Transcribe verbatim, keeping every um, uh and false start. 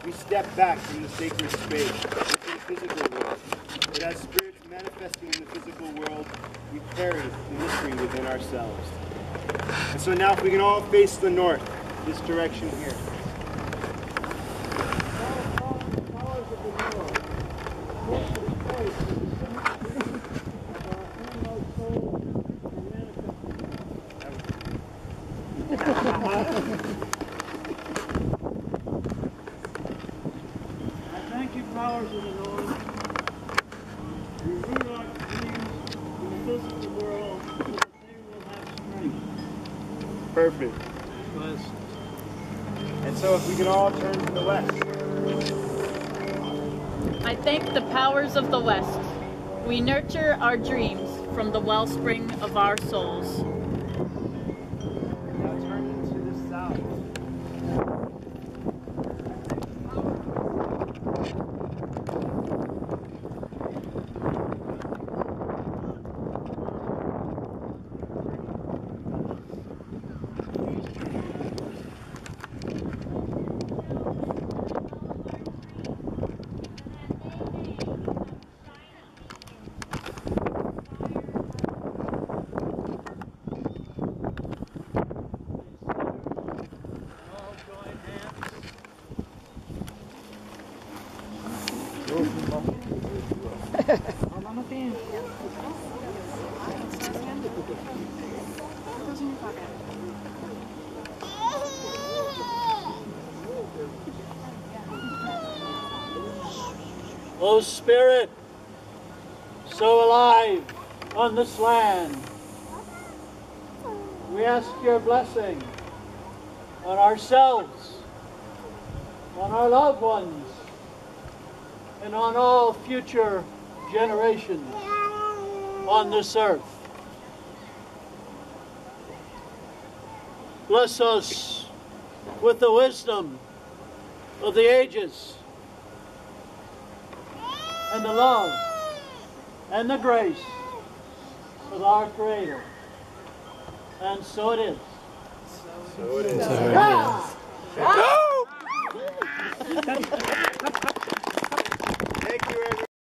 we step back from the sacred space into the physical world. But as spirits manifesting in the physical world, we carry the mystery within ourselves. And so now if we can all face the north, this direction here. I thank you, powers of the North. We root our dreams in the physical world so that they will have strength. Perfect. Blessed. And so if we can all turn to the west. I thank the powers of the West. We nurture our dreams from the wellspring of our souls. Now turning to the south. O Spirit, so alive on this land, we ask your blessing on ourselves, on our loved ones, and on all future generations on this earth. Bless us with the wisdom of the ages, and the love and the grace of our Creator. And so it is. So it is. So it Ah! is. Thank you, everyone.